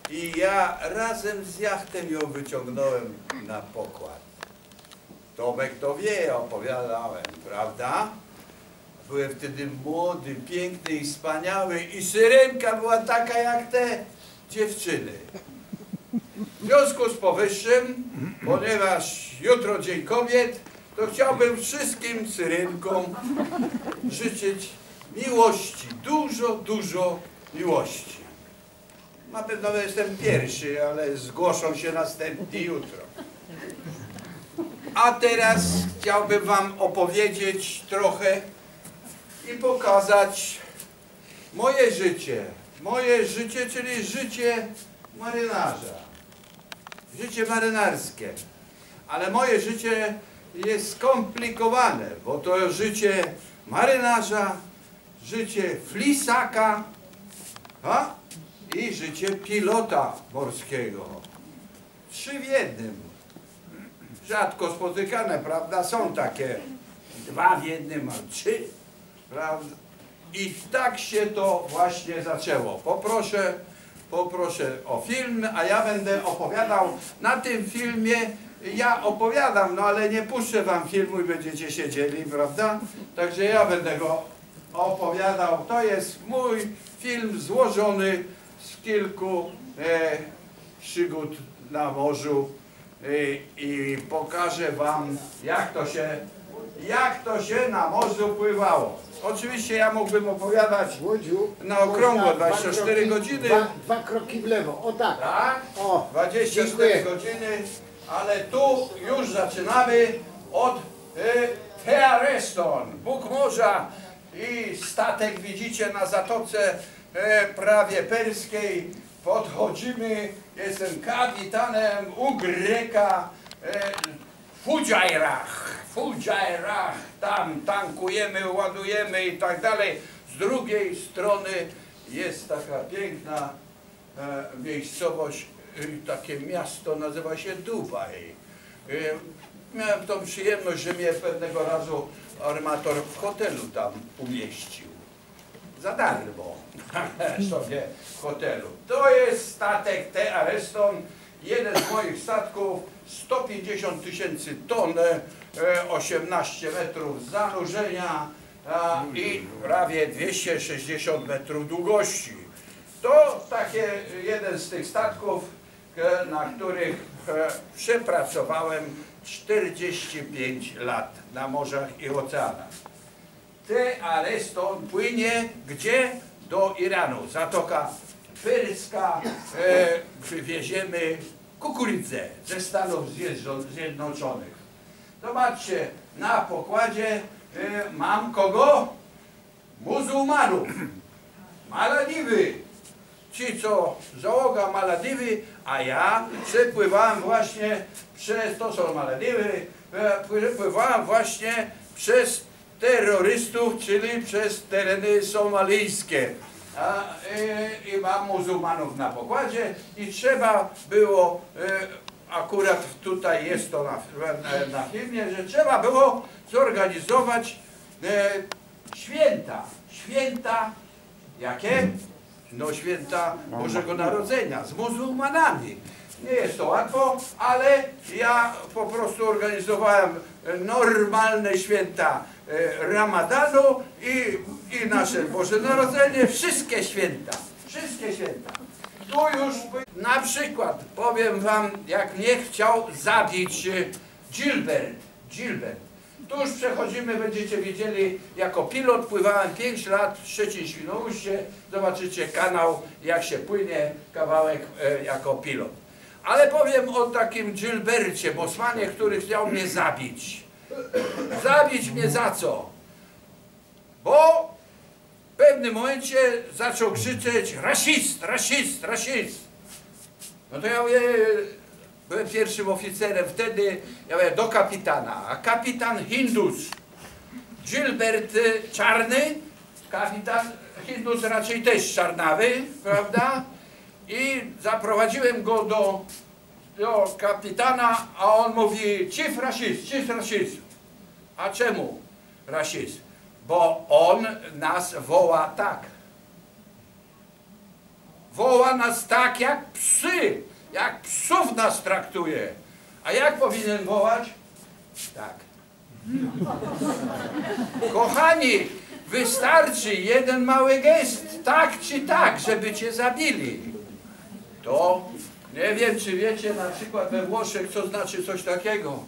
I ja razem z jachtem ją wyciągnąłem na pokład. Tomek to wie, opowiadałem, prawda? Byłem wtedy młody, piękny i wspaniały i syrenka była taka jak te dziewczyny. W związku z powyższym, ponieważ jutro Dzień Kobiet, to chciałbym wszystkim syrenkom życzyć miłości, dużo miłości. Na pewno jestem pierwszy, ale zgłoszą się następni jutro. A teraz chciałbym wam opowiedzieć trochę i pokazać moje życie. Moje życie, czyli życie marynarza. Życie marynarskie. Ale moje życie jest skomplikowane, bo to życie marynarza, życie flisaka i życie pilota morskiego. 3 w jednym. Rzadko spotykane, prawda? Są takie 2 w jednym, a 3, prawda? I tak się to właśnie zaczęło. Poproszę o film, a ja będę opowiadał. Na tym filmie ja opowiadam, no ale nie puszczę wam filmu i będziecie siedzieli, prawda? Także ja będę go opowiadał. To jest mój film złożony z kilku przygód na morzu i pokażę wam, jak to się na morzu pływało. Oczywiście ja mógłbym opowiadać na okrągło 24 godziny. Dwa kroki w lewo, o tak. Tak? O, 24 dziękuję. godziny, ale tu już zaczynamy od Teareston, Bóg morza i statek widzicie na zatoce prawie perskiej. Podchodzimy, jestem kapitanem u Greka Fujairah, tam tankujemy, ładujemy i tak dalej. Z drugiej strony jest taka piękna miejscowość, takie miasto nazywa się Dubaj. Miałem tą przyjemność, że mnie pewnego razu armator w hotelu tam umieścił. Za darmo sobie w hotelu. To jest statek Teareston, jeden z moich statków, 150 000 ton, 18 metrów zanurzenia i prawie 260 metrów długości. To takie jeden z tych statków, na których przepracowałem 45 lat na morzach i oceanach. Teareston płynie gdzie? Do Iranu. Zatoka Perska, przywieziemy kukurydzę ze Stanów Zjednoczonych. Zobaczcie, na pokładzie mam kogo? Muzułmanów. Malediwy. Ci co załoga Malediwy, a ja przepływałem właśnie to są Malediwy, przepływałem właśnie przez terrorystów, czyli przez tereny somalijskie. I mam muzułmanów na pokładzie i trzeba było, akurat tutaj jest to na filmie, że trzeba było zorganizować święta. Święta jakie? No święta Bożego Narodzenia z muzułmanami. Nie jest to łatwo, ale ja po prostu organizowałem normalne święta Ramadanu i nasze Boże Narodzenie, wszystkie święta. Tu już na przykład powiem wam, jak mnie chciał zabić Gilbert. Tu już przechodzimy, będziecie widzieli, jako pilot pływałem 5 lat w Szczecin Świnoujście. Zobaczycie kanał, jak się płynie kawałek jako pilot. Ale powiem o takim Gilbercie, Bosmanie, który chciał mnie zabić. Zabić mnie za co? Bo w pewnym momencie zaczął krzyczeć rasist. No to ja mówię, byłem pierwszym oficerem wtedy, ja mówię do kapitana, a kapitan Hindus, Gilbert czarny, kapitan Hindus raczej też czarnawy, prawda? I zaprowadziłem go do kapitana, a on mówi, chief rasist. A czemu rasist? Bo on nas woła tak. Woła nas tak jak psy, jak psów nas traktuje. A jak powinien wołać? Tak. Kochani, wystarczy jeden mały gest, tak czy tak, żeby cię zabili. To nie wiem, czy wiecie na przykład we Włoszech, co znaczy coś takiego.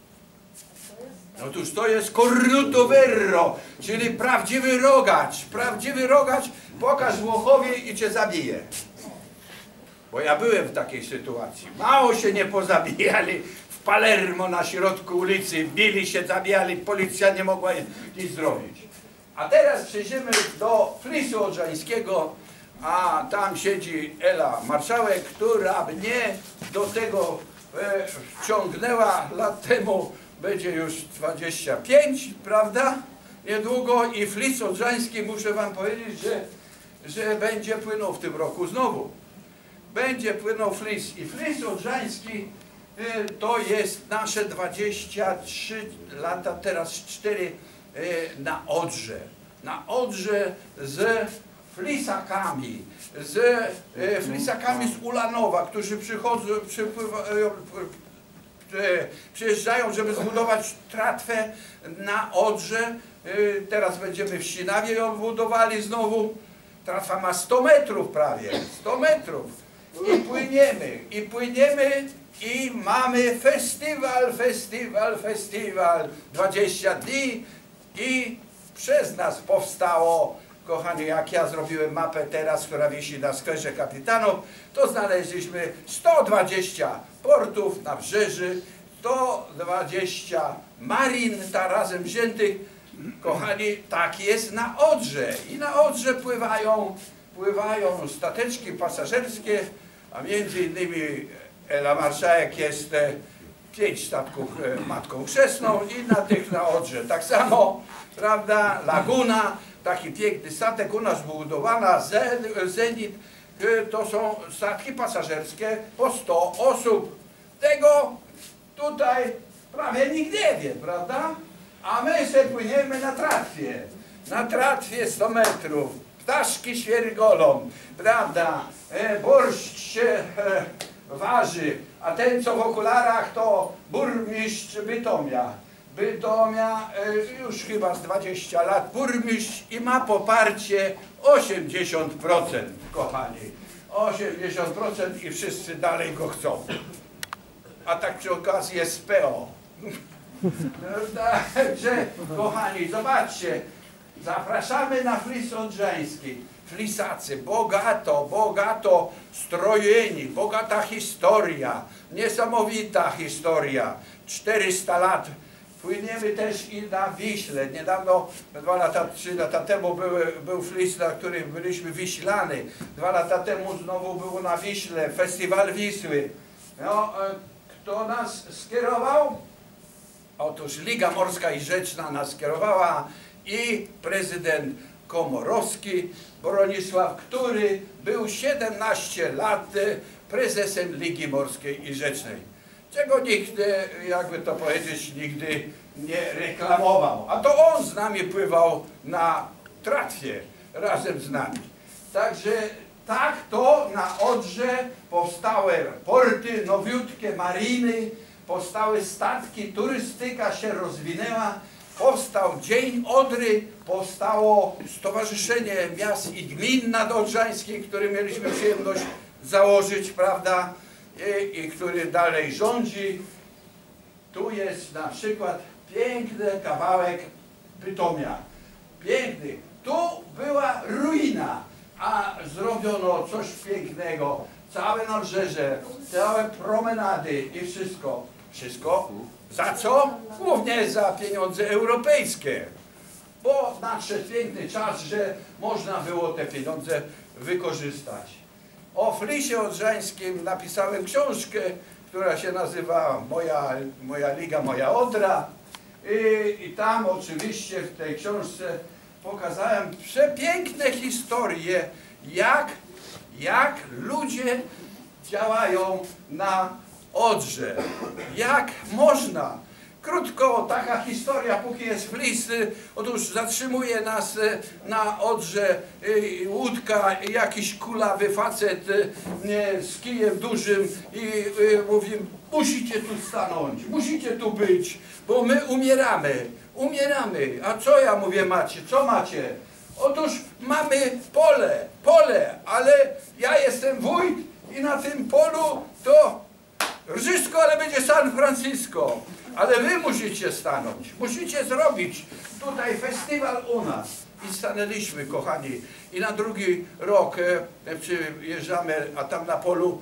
Otóż to jest cornuto vero, czyli prawdziwy rogacz. Prawdziwy rogacz, pokaż Włochowi i cię zabije. Bo ja byłem w takiej sytuacji. Mało się nie pozabijali. W Palermo na środku ulicy bili się, zabijali, policja nie mogła nic zrobić. A teraz przejdziemy do Flisu Odrzańskiego, a tam siedzi Ela marszałek, która mnie do tego wciągnęła lat temu, będzie już 25, prawda? Niedługo i Flis Odrzański, muszę wam powiedzieć, że będzie płynął w tym roku znowu. Będzie płynął Flis i Flis Odrzański to jest nasze 23 lata, teraz 4 na Odrze. Na Odrze z flisakami, z Ulanowa, którzy przyjeżdżają, żeby zbudować tratwę na Odrze. Teraz będziemy w Sinawie ją budowali znowu. Tratwa ma 100 metrów prawie, 100 metrów. I płyniemy i mamy festiwal, 20 dni i przez nas powstało, kochani, jak ja zrobiłem mapę teraz, która wisi na skwerze kapitanów, to znaleźliśmy 120 portów, nabrzeży, 120 marin razem wziętych. Kochani, tak jest na Odrze. I na Odrze pływają stateczki pasażerskie, a między innymi Ela marszałek jest 5 statków matką chrzestną i na tych na Odrze. Tak samo, prawda, Laguna, taki piękny statek u nas budowana, Zenit, to są statki pasażerskie po 100 osób. Tego tutaj prawie nikt nie wie, prawda? A my się płyniemy na tratwie. Na tratwie 100 metrów. Ptaszki świergolą, prawda? Borszcz się waży. A ten, co w okularach, to burmistrz Bytomia. Bytomia już chyba z 20 lat burmistrz i ma poparcie 80%, kochani. 80% i wszyscy dalej go chcą. A tak przy okazji jest PO. Także, kochani, zobaczcie, zapraszamy na Flis Odrzański. Flisacy, bogato strojeni, bogata historia, niesamowita historia. 400 lat. Płyniemy też i na Wiśle. Niedawno, 2 lata, 3 lata temu był Flis, na którym byliśmy Wiślany. 2 lata temu znowu było na Wiśle, Festiwal Wisły. No, kto nas skierował? Otóż Liga Morska i Rzeczna nas skierowała i prezydent Komorowski, Bronisław, który był 17 lat prezesem Ligi Morskiej i Rzecznej. Czego nikt, jakby to powiedzieć, nigdy nie reklamował. A to on z nami pływał na tratwie razem z nami. Także tak to na Odrze powstały porty, nowiutkie mariny, powstały statki, turystyka się rozwinęła, powstał Dzień Odry, powstało Stowarzyszenie Miast i Gmin Nadodrzańskich, które mieliśmy przyjemność założyć, prawda, i który dalej rządzi. Tu jest na przykład piękny kawałek Bytomia. Piękny. Tu była ruina, a zrobiono coś pięknego. Całe nabrzeże, całe promenady i wszystko. Wszystko za co? Głównie za pieniądze europejskie. Bo nadszedł piękny czas, że można było te pieniądze wykorzystać. O Flisie Odrzańskim napisałem książkę, która się nazywa Moja Liga, Moja Odra. I tam oczywiście w tej książce pokazałem przepiękne historie, jak ludzie działają na Odrze. Jak można. Krótko, taka historia, póki jest flis. Otóż zatrzymuje nas na Odrze łódka, jakiś kulawy facet z kijem dużym i mówi: musicie tu stanąć, musicie tu być, bo my umieramy, umieramy. A co ja mówię macie, co macie? Otóż mamy pole, ale ja jestem wójt i na tym polu to Rżysko, ale będzie San Francisco. Ale wy musicie stanąć, musicie zrobić tutaj festiwal u nas. I stanęliśmy, kochani. I na drugi rok przyjeżdżamy, a tam na polu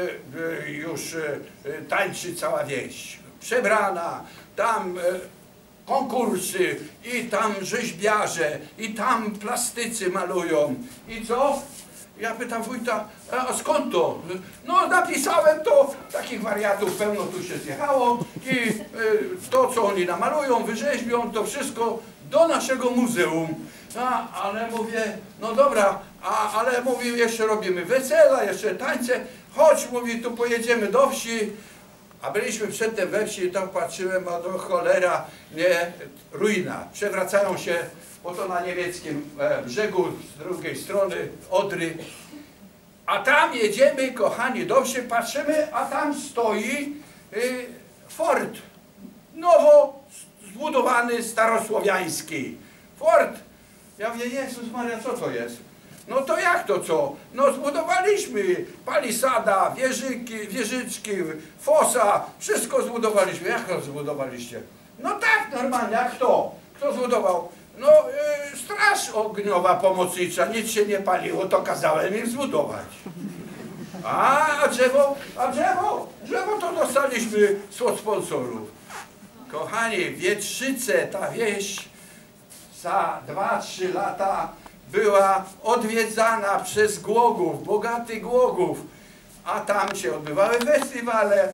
już tańczy cała wieś. Przebrana, tam konkursy, i tam rzeźbiarze, i tam plastycy malują. I co? Ja pytam wójta: a skąd to? No napisałem to, takich wariatów pełno tu się zjechało i to, co oni namalują, wyrzeźbią, to wszystko do naszego muzeum. Ale mówię, no dobra, ale mówi, jeszcze robimy wesela, jeszcze tańce, chodź, mówi, tu pojedziemy do wsi. A byliśmy przedtem we wsi i tam patrzyłem, a do cholera, nie, ruina. Przewracają się, bo to na niemieckim brzegu, z drugiej strony Odry. A tam jedziemy, kochani, do wsi, patrzymy, a tam stoi fort. Nowo zbudowany, starosłowiański. Fort. Ja mówię: Jezus Maria, co to jest? No to jak to co? No zbudowaliśmy palisada, wieżyczki, fosa, wszystko zbudowaliśmy. Jak to zbudowaliście? No tak, normalnie, jak kto? Kto zbudował? No straż ogniowa pomocnicza, nic się nie paliło, to kazałem im zbudować. A drzewo? A drzewo to dostaliśmy od sponsorów. Kochani, Wietrzyce, ta wieś za 2-3 lata była odwiedzana przez Głogów, bogatych Głogów, a tam się odbywały festiwale.